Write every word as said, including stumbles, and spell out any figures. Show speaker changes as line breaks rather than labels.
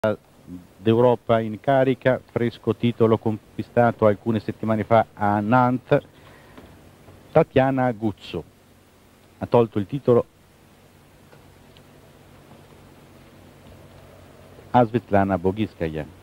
d'Europa in carica, fresco titolo conquistato alcune settimane fa a Nantes. Tatiana Guzzo ha tolto il titolo a Svetlana Boginskaja.